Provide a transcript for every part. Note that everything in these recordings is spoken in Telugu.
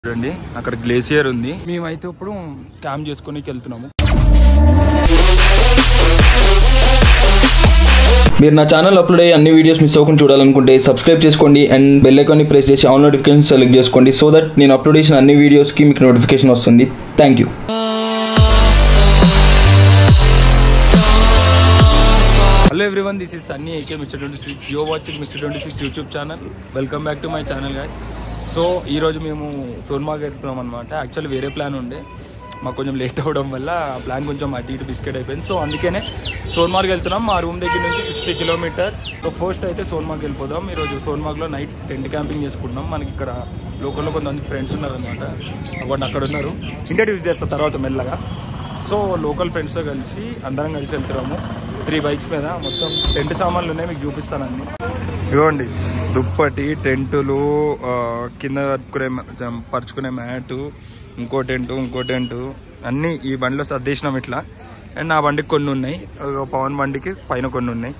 చూడండి అక్కడ గ్లేసియర్ ఉంది. మేమైతే ఇప్పుడు క్యాంప్ చేసుకొని వెళ్తున్నాము. మీరు నా ఛానల్ అప్లోడ్ అయ్యే అన్ని వీడియోస్ మిస్ అవ్వకుండా చూడాలనుకుంటే సబ్స్క్రైబ్ చేసుకోండి అండ్ బెల్ ఐకాన్ని ప్రెస్ చేసి ఆల్ నోటిఫికేషన్ సెలెక్ట్ చేసుకోండి సో దట్ నేను అప్లోడ్ చేసిన అన్ని వీడియోస్కి మీకు నోటిఫికేషన్ వస్తుంది. Thank you. Hello everyone, this is Sunny AK mister 26. You watching mister 26 YouTube channel. Welcome back to my channel guys. So ఈరోజు మేము సోన్మార్గ్ వెళ్తున్నాం అనమాట. యాక్చువల్లీ వేరే ప్లాన్ ఉండే, మాకు కొంచెం లేట్ అవ్వడం వల్ల ఆ ప్లాన్ కొంచెం అటు ఇటు బిస్కెట్ అయిపోయింది. సో అందుకనే సోన్మార్గ్ వెళ్తున్నాం. మా రూమ్ దగ్గర నుంచి 60 కిలోమీటర్స్. సో ఫస్ట్ అయితే సోన్మార్గ్ వెళ్ళిపోదాం. ఈరోజు సోన్మార్గ్లో నైట్ టెంట్ క్యాంపింగ్ చేసుకుంటున్నాం. మనకి ఇక్కడ లోకల్లో కొంతమంది ఫ్రెండ్స్ ఉన్నారనమాట. వాళ్ళు అక్కడ ఉన్నారు, ఇంట్రడ్యూస్ చేస్తారు తర్వాత మెల్లగా. సో లోకల్ ఫ్రెండ్స్తో కలిసి అందరం కలిసి వెళ్తున్నాము 3 బైక్స్ మీద. మొత్తం టెంట్ సామాన్లు ఉన్నాయి, మీకు చూపిస్తానండి. ఇవ్వండి దుప్పటి, టెంటులు, కింద పరుచుకునే మ్యాటు, ఇంకో టెంటు అన్నీ ఈ బండిలో సర్దేసినాం ఇట్లా. అండ్ నా బండికి కొన్ని ఉన్నాయి, పవన్ బండికి పైన కొన్ని ఉన్నాయి.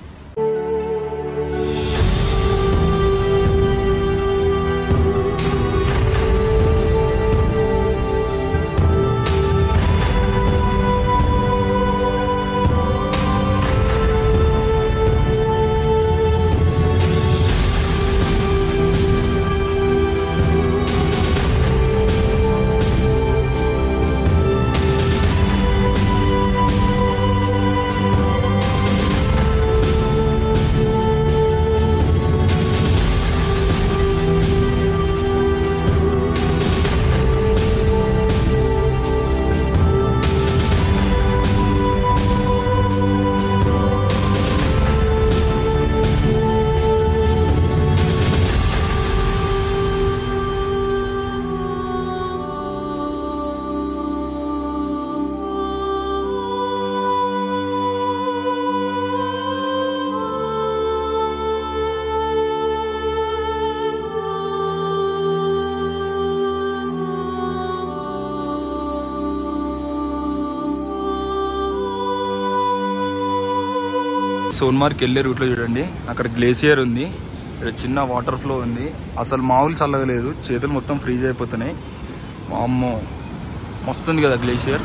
సోన్మార్గ్కి వెళ్ళే రూట్లో చూడండి, అక్కడ గ్లేసియర్ ఉంది, ఇక్కడ చిన్న వాటర్ ఫ్లో ఉంది. అసలు మామూలు చల్లగలేదు, చేతులు మొత్తం ఫ్రీజ్ అయిపోతున్నాయి. అమ్మో మస్తుంది కదా గ్లేసియర్.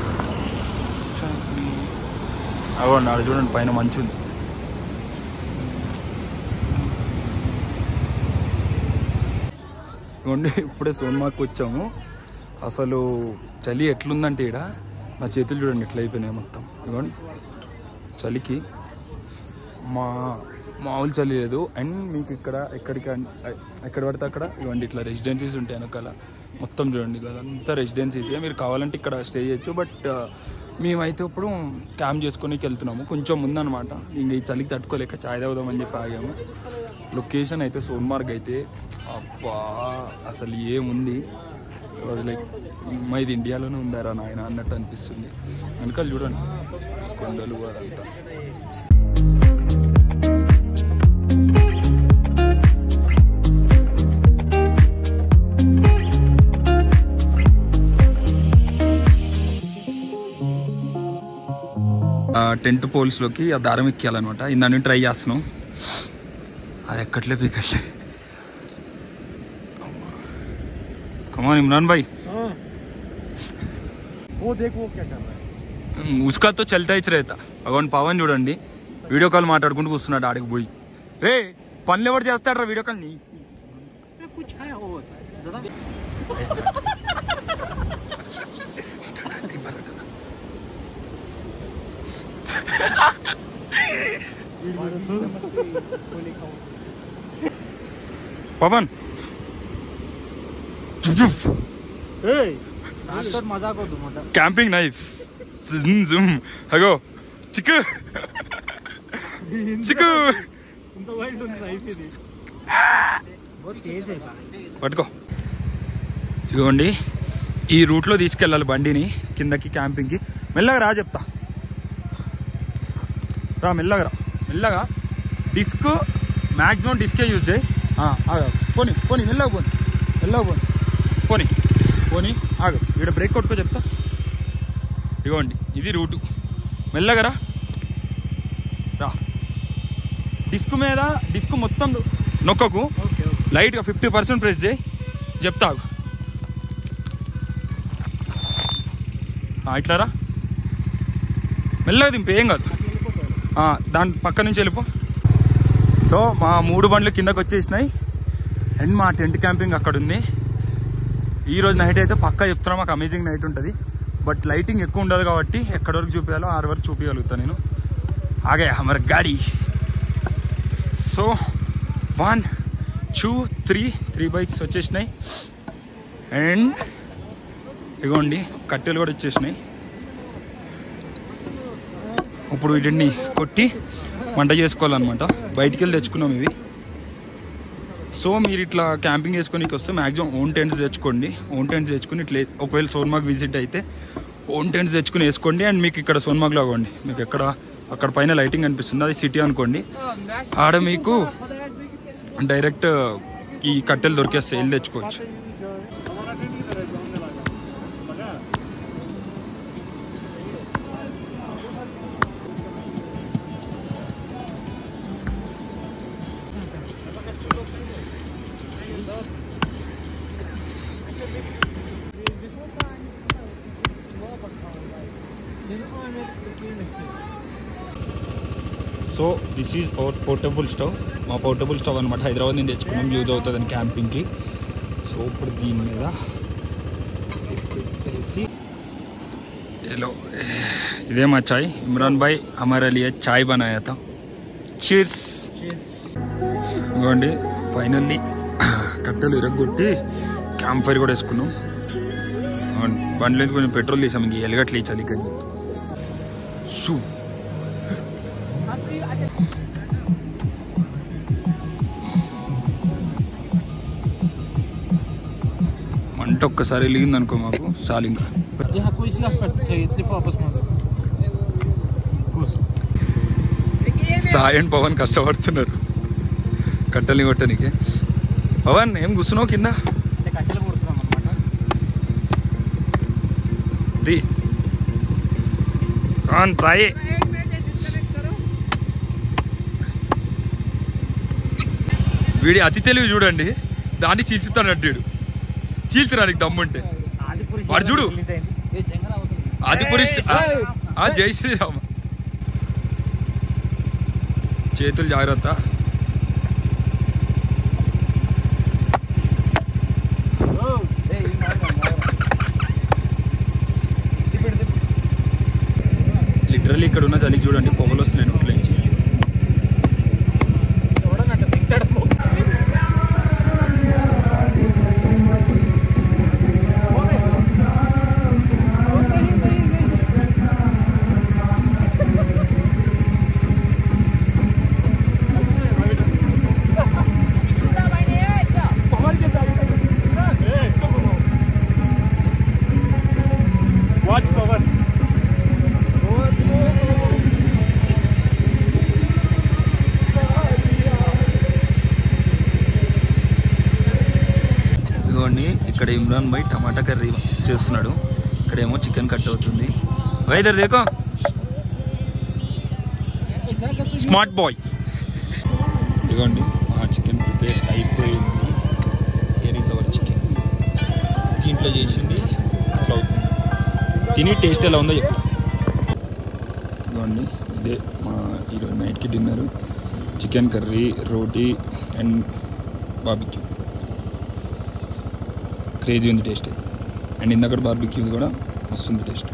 అవ్వండి ఆడ చూడండి, పైన మంచు ఉంది. ఇవ్వండి ఇప్పుడే సోన్మార్గ్కి వచ్చాము. అసలు చలి ఎట్లుందంటే ఇక్కడ నా చేతులు చూడండి ఎట్లా అయిపోయినాయి మొత్తం. ఇవ్వండి చలికి మామూలు చలి లేదు. అండ్ మీకు ఇక్కడ ఎక్కడ పడితే అక్కడ ఇవ్వండి ఇట్లా రెసిడెన్సీస్ ఉంటాయి వెనకాల మొత్తం చూడండి, అదంతా రెసిడెన్సీసే. మీరు కావాలంటే ఇక్కడ స్టే చేయొచ్చు. బట్ మేమైతే ఇప్పుడు క్యాంప్ చేసుకొని వెళ్తున్నాము. కొంచెం ముందనమాట, ఇంక ఈ చలికి తట్టుకోలేక చాయ్ తాగుదామని చెప్పి ఆగాము. లొకేషన్ అయితే సోన్మార్గ్ అయితే అబ్బా అసలు ఏముంది, లైక్ ఇది ఇండియాలోనే ఉందారా నాయన అన్నట్టు అనిపిస్తుంది. వెనకాల చూడండి కొండలు అదంతా. టెంట్ పోల్స్లోకి ఆ దారం ఎక్కియాలన్నమాట. ఇందాన్ని ట్రై చేస్తున్నాం, అది ఎక్కట్లే పీకట్లే. కమాన్ ఇమ్రాన్ భాయ్, ఉస్కాతో చల్తా ఇచ్చి రేత. అగోండి పవన్ చూడండి వీడియో కాల్ మాట్లాడుకుంటూ కూర్చున్నాడు ఆడికి పోయి. రే పనులు ఎవరు చేస్తాడు రా వీడియో కాల్ ని. పవన్ క్యాంపింగ్ నైఫ్ హగో చిక్కు పట్టుకో. ఇదిగోండి ఈ రూట్లో తీసుకెళ్ళాలి బండిని కిందకి క్యాంపింగ్కి. మెల్లగా రా చెప్తా, రా మెల్లగా డిస్క్ మ్యాక్సిమం డిస్కే యూజ్ చేయి. పోనీ మెల్లగా పోనీ ఆగు, ఇక్కడ బ్రేక్ కొట్టుకో చెప్తా. ఇదిగోండి ఇది రూటు, మెల్లగా రా. డిస్క్ మొత్తం నొక్కకు, లైట్గా 50% ప్రెస్ చేయి చెప్తా. ఇట్లారా మెల్లగా దింపు, ఏం కాదు. దాని పక్క నుంచి వెళ్ళిపో. సో మా 3 బండ్లు కిందకు వచ్చేసినాయి అండ్ మా టెంట్ క్యాంపింగ్ అక్కడ ఉంది. ఈరోజు నైట్ అయితే పక్కా చెప్తున్నా మాకు అమేజింగ్ నైట్ ఉంటుంది. బట్ లైటింగ్ ఎక్కువ ఉండదు కాబట్టి ఎక్కడి వరకు చూపించాలో 6 వరకు చూపించగలుగుతాను నేను. ఆగే హమర్ గాడి. సో 1 2 3 బైక్స్ వచ్చేసినాయి అండ్ ఇగోండి కట్టెలు కూడా వచ్చేసినాయి. ఇప్పుడు వీటిని కొట్టి వంట చేసుకోవాలన్నమాట. బయటికి వెళ్ళి తెచ్చుకున్నాం ఇవి. సో మీరు ఇట్లా క్యాంపింగ్ చేసుకొని వస్తే మ్యాక్సిమం ఓన్ టెంట్స్ తెచ్చుకోండి. ఓన్ టెంట్స్ తెచ్చుకుని ఇట్లా ఒకవేళ సోన్మార్గ్ విజిట్ అయితే ఓన్ టెంట్స్ తెచ్చుకుని వేసుకోండి. అండ్ మీకు ఇక్కడ సోన్మార్గ్లో అవ్వండి, మీకు అక్కడ పైన లైటింగ్ అనిపిస్తుంది, అది సిటీ అనుకోండి. ఆడ మీకు డైరెక్ట్ ఈ కట్టెలు దొరికేస్తాయి, వెళ్ళి తెచ్చుకోవచ్చు. So this is our portable stove. మా పోర్టబుల్ స్టవ్ అనమాట, హైదరాబాద్ నుంచి తెచ్చుకున్నాం, యూజ్ అవుతుందని క్యాంపింగ్కి. సో ఇప్పుడు దీని మీద పెట్టేసి हेलो, ఇదే మా చాయ్. ఇమ్రాన్ భాయ్ హమారే లియే చాయ్ బనాయా థా. చీర్స్. ఇవ్వండి ఫైనల్లీ కట్టెలు ఇరగొట్టి క్యాంప్ ఫైర్ కూడా వేసుకున్నాం. బండ్లో కొంచెం పెట్రోల్ తీసాం, ఇంక ఎలగట్లు ఇచ్చాలి ఇక్కడ. షూ మంట ఒక్కసారి వెలిగింది అనుకో మాకు చాలు. ఇంకా సాయి అండ్ పవన్ కష్టపడుతున్నారు కట్టెల్ని కొట్టడానికి. పవన్ ఏం కూర్చున్నావు కింద? సాయి వీడి అతి తెలివి చూడండి, దాన్ని చీల్చుతాడు. చీల్చరానికి దమ్ముంటే వాడు చూడు. ఆదిపురుష్ జై శ్రీరామ్. చేతులు జాగ్రత్త. లిటరల్లీ ఇక్కడ ఉన్న చలికి చూడండి పొగలు వస్తున్నాయి నోట్ల నుంచి. ఇక్కడ ఇమ్రాన్ భాయ్ టమాటా కర్రీ చేస్తున్నాడు, ఇక్కడేమో చికెన్ కట్ అవుతుంది. వైదర్ రేకో స్మార్ట్ బాయ్. ఇదిగోండి చికెన్ ప్రిపేర్ అయిపోయింది. Here is our chicken. దీంట్లో చేసింది అట్లా అవుతుంది. తిని టేస్ట్ ఎలా ఉందో చెప్తా. ఇదిగోండి ఇదే మా ఈరోజు నైట్కి dinner. Chicken curry, roti and barbecue. Crazy ఉంది టేస్ట్. అండ్ ఇందాక బార్బిక్యూ కూడా వస్తుంది టేస్ట్.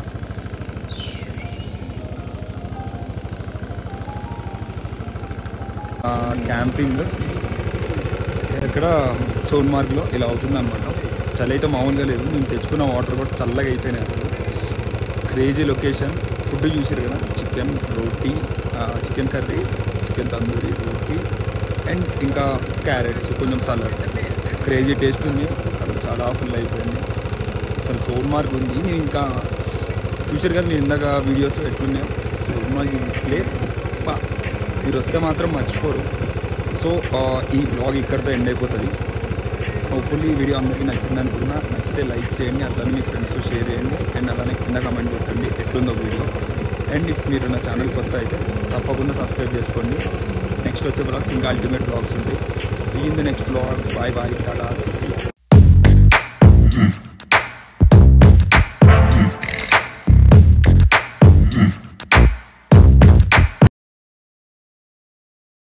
క్యాంపింగ్ ఇక్కడ సోన్మార్గ్లో ఇలా అవుతుంది అనమాట. చలి అయితే మామూలుగా లేదు. మేము తెచ్చుకున్న వాటర్ కూడా చల్లగా అయిపోయినాయి అసలు. Crazy location. ఫుడ్ చూసారు కదా, chicken roti, chicken curry, chicken tandoori roti and ఇంకా క్యారెట్స్, కొంచెం సలాడ్. క్రేజీ టేస్ట్ ఉంది. అక్కడ చాలా ఫుల్ అయిపోయింది అసలు. సోన్మార్గ్ ఉంది. నేను ఇంకా చూసారు కదా నేను ఇందాక వీడియోస్ ఎట్లున్నాయో. సోన్మార్గ్ ప్లేస్ మీరు వస్తే మాత్రం మర్చిపోరు. సో ఈ వ్లాగ్ ఇక్కడితో ఎండ్ అయిపోతుంది. హోప్ఫుల్లీ ఈ వీడియో అందరికీ నచ్చింది అనుకున్నా. నచ్చితే లైక్ చేయండి, అలానే మీ ఫ్రెండ్స్తో షేర్ చేయండి అండ్ అలానే కింద కమెంట్ పెట్టండి ఎట్లుందో వీడియో. అండ్ ఇఫ్ మీరు నా ఛానల్ కొత్త అయితే తప్పకుండా సబ్స్క్రైబ్ చేసుకోండి. నెక్స్ట్ వచ్చే బ్లాగ్స్ ఇంకా అల్టిమేట్ బ్లాగ్స్ ఉంటాయి. See in the next vlog. Bye bye, Tata.